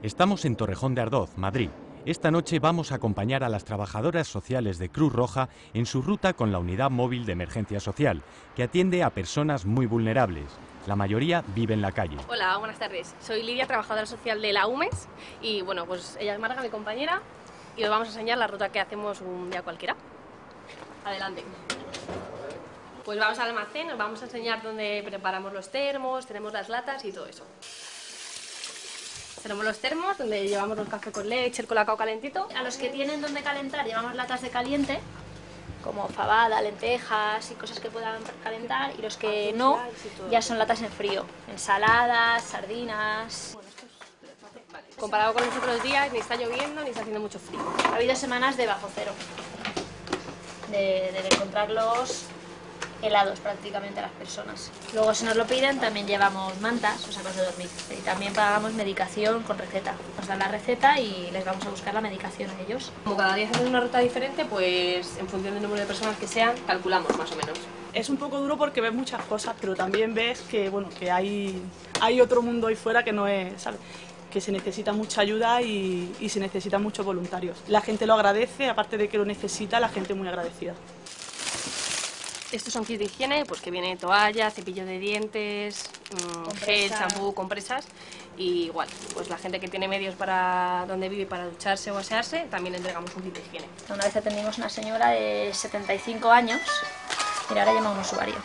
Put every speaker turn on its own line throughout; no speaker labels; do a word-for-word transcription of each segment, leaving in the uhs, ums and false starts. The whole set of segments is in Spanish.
Estamos en Torrejón de Ardoz, Madrid. Esta noche vamos a acompañar a las trabajadoras sociales de Cruz Roja en su ruta con la Unidad Móvil de Emergencia Social, que atiende a personas muy vulnerables. La mayoría vive en la calle.
Hola, buenas tardes. Soy Lidia, trabajadora social de la U M E S, y bueno, pues ella es Marga, mi compañera, y os vamos a enseñar la ruta que hacemos un día cualquiera. Adelante. Pues vamos al almacén, os vamos a enseñar dónde preparamos los termos, tenemos las latas y todo eso. Tenemos los termos donde llevamos el café con leche, el colacao calentito.
A los que tienen donde calentar llevamos latas de caliente, como fabada, lentejas y cosas que puedan calentar, y los que no, ya son latas en frío, ensaladas, sardinas.
Comparado con los otros días, ni está lloviendo ni está haciendo mucho frío.
Ha habido semanas de bajo cero, de, de encontrarlos helados prácticamente a las personas. Luego, si nos lo piden, también llevamos mantas o sacos de dormir. Y también pagamos medicación con receta. Nos dan la receta y les vamos a buscar la medicación a ellos.
Como cada día hacemos una ruta diferente, pues en función del número de personas que sean, calculamos más o menos.
Es un poco duro porque ves muchas cosas, pero también ves que, bueno, que hay, hay otro mundo ahí fuera que no es, ¿sabes? Que se necesita mucha ayuda y, y se necesitan muchos voluntarios. La gente lo agradece, aparte de que lo necesita, la gente es muy agradecida.
Estos son kits de higiene, pues que viene toalla, cepillo de dientes, mmm, gel, champú, compresas, y igual, pues la gente que tiene medios para donde vive para ducharse o asearse, también le entregamos un kit de higiene.
Una vez atendimos a una señora de setenta y cinco años, mira, ahora llama a un usuario.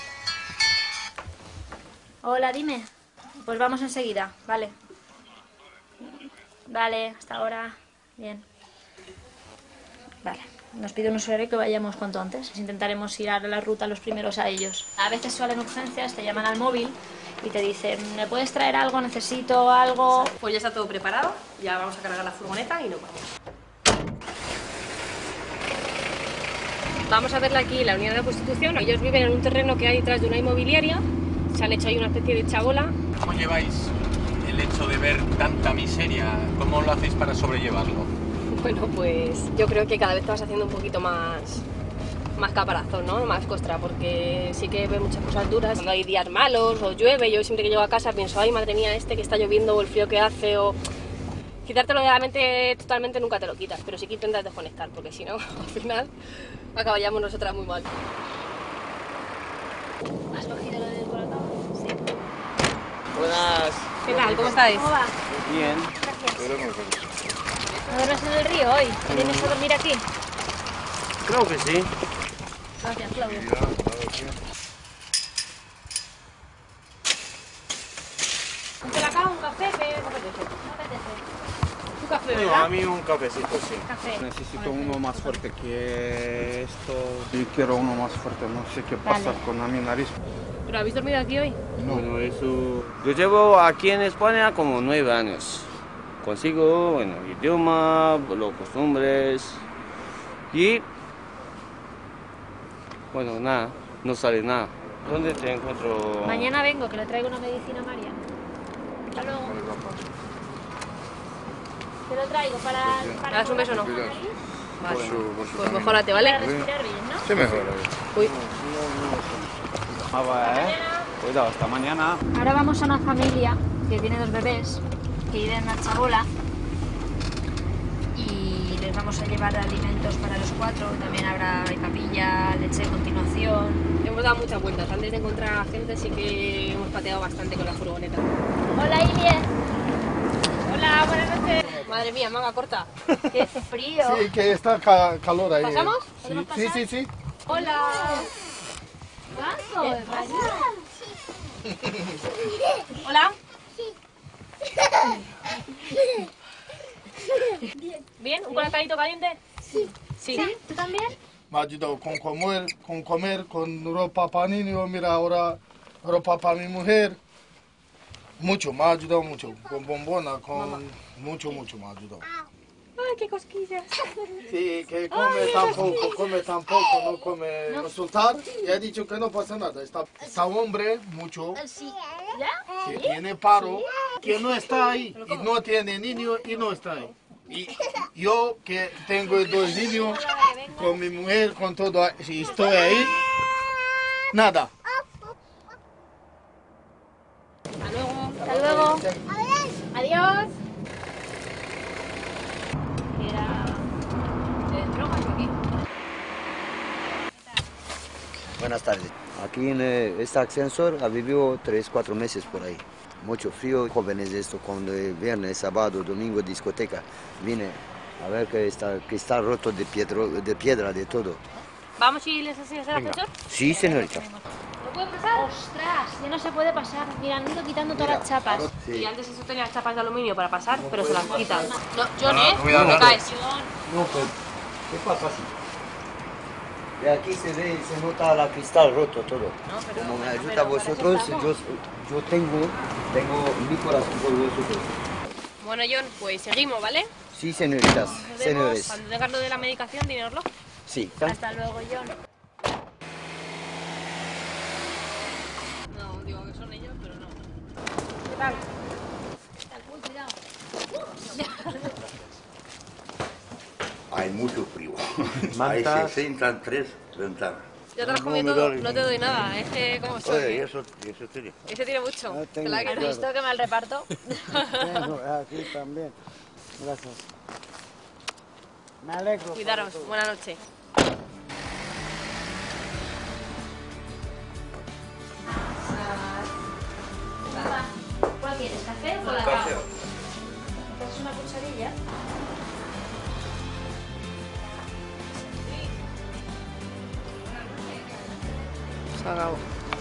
Hola, dime. Pues vamos enseguida, vale. Vale, hasta ahora. Bien. Vale. Nos pide un usuario que vayamos cuanto antes. Intentaremos ir a la ruta los primeros a ellos. A veces suelen urgencias, te llaman al móvil y te dicen, ¿me puedes traer algo? Necesito algo.
Pues ya está todo preparado, ya vamos a cargar la furgoneta y nos vamos. Vamos a verla aquí, la Unidad de la Constitución. Ellos viven en un terreno que hay detrás de una inmobiliaria. Se han hecho ahí una especie de chabola.
¿Cómo lleváis el hecho de ver tanta miseria? ¿Cómo lo hacéis para sobrellevarlo?
Bueno, pues yo creo que cada vez te vas haciendo un poquito más, más caparazón, ¿no? Más costra, porque sí que ves muchas cosas duras. Cuando hay días malos o llueve, yo siempre que llego a casa pienso, ay, madre mía, este que está lloviendo o el frío que hace, o quitártelo de la mente totalmente nunca te lo quitas, pero sí que intentas desconectar, porque si no, al final acabaríamos nosotras muy mal.
¿Has cogido lo del colacao? Sí.
Buenas.
¿Qué tal? ¿Cómo estáis?
¿Cómo va?
Bien.
Gracias. ¿No duermes en el río hoy? ¿Vienes a dormir aquí?
Creo que sí.
Gracias, Claudia.
¿Un colacao, un café? ¿Qué te apetece?
¿No apetece?
Un café,
No,
¿verdad?
a mí un cafecito, sí.
Café.
Necesito uno más fuerte que esto. Yo quiero uno más fuerte, no sé qué pasa
Vale.
con mi nariz.
¿Pero habéis dormido aquí hoy?
Bueno, eso... Yo llevo aquí en España como nueve años. Consigo, bueno, idioma, los costumbres y... Bueno, nada, no sale nada. ¿Dónde te encuentro?
Mañana vengo, que le traigo una medicina a María. Hasta luego. Te lo traigo para... para
¿Me das un beso o no?
nariz,
Vale. Pues mejórate, ¿vale?
para respirar bien, ¿no?
Sí, mejor.
Uy.
Ah, va, ¿eh? Cuidado, hasta mañana.
Ahora vamos a una familia que tiene dos bebés, que viven en una chabola, y les vamos a llevar alimentos para los cuatro. También habrá capilla, leche de continuación.
Hemos dado muchas vueltas. Antes de encontrar a gente sí que hemos pateado bastante con la furgoneta.
Hola, Ilie.
Hola, buenas noches. Madre mía, manga corta.
Que hace frío.
Sí, que está ca calor ahí.
¿Pasamos?
Sí, sí, sí, sí.
Hola.
¿Vamos?
Hola. ¿Bien? ¿Un colacadito caliente?
Sí.
Sí.
¿Tú también?
Me ha ayudado con comer, con comer, con ropa para niños, mira ahora ropa para mi mujer. Mucho, me ha ayudado mucho. Con bombona, con Mamá. mucho, mucho me ha ayudado.
Ay, qué cosquillas.
Sí, que come Ay, tampoco, come tampoco, no come no. Consultar. Y ha dicho que no pasa nada. Está, está hombre, mucho.
Sí. ¿Ya?
Que tiene paro, que no está ahí. Y no tiene niño y no está ahí. Y yo que tengo dos niños, con mi mujer, con todo, si estoy ahí, nada.
Hasta luego. Hasta luego. Adiós.
Buenas tardes. Aquí en eh, este ascensor ha vivido tres, cuatro meses por ahí. Mucho frío. Jóvenes de esto, cuando el viernes, sábado, domingo, discoteca, vine a ver que está, que está roto de piedra, de piedra, de todo.
¿Vamos y les enseñas el ascensor?
Sí, señorita.
¿No puede pasar?
¡Ostras! Ya no se puede pasar. Mira, han ido quitando todas
Mira,
las chapas.
Sí.
Y antes eso tenía chapas de aluminio para pasar, pero se las quitan. No, John,
No,
¿eh?
cuidado,
No te
cuidado.
caes.
No, pues, ¿qué pasa así? De aquí se ve, se nota la cristal roto todo. Como me ayuda a vosotros, yo, yo tengo, tengo mi corazón por vosotros.
Bueno, John, pues seguimos, ¿vale?
Sí, señoritas,
Nos vemos.
señores.
Cuando tengas lo de la medicación, dínoslo.
Sí.
Hasta luego, John.
No, digo que son ellos, pero no.
¿Qué tal? Uy, cuidado.
Hay mucho frío.
Mantas.
Hay sesenta y tres ventanas.
Yo te las comí todo, no te doy nada. Es que, ¿cómo soy?
Oye, ¿y eso, y eso tiene?
Ese tiene mucho.
Ah,
¿Te la
¿Has
quieres?
visto que mal reparto?
Tengo aquí también. Gracias. Me alegro.
Cuidaros. Buenas noches.
¿Cuál quieres? ¿Café o colacao?
Café.
¿Quieres una cucharilla?
Se acabó.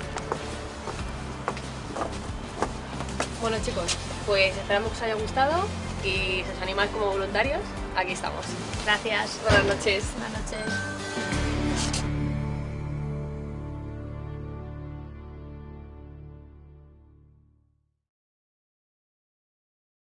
Bueno, chicos, pues esperamos que os haya gustado y si os animáis como voluntarios, aquí estamos.
Gracias.
Buenas noches.
Buenas noches.